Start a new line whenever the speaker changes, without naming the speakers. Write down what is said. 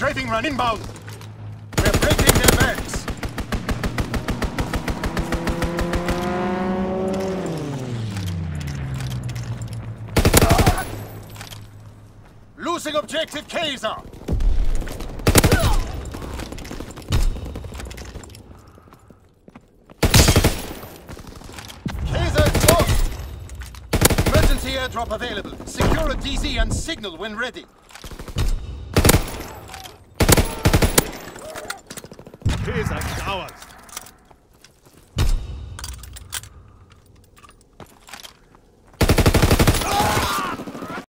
Strafing run inbound. We're breaking their backs. Losing objective Kaiser. Kaiser is lost. Emergency airdrop available. Secure a DZ and signal when ready.
Kaiser is ours.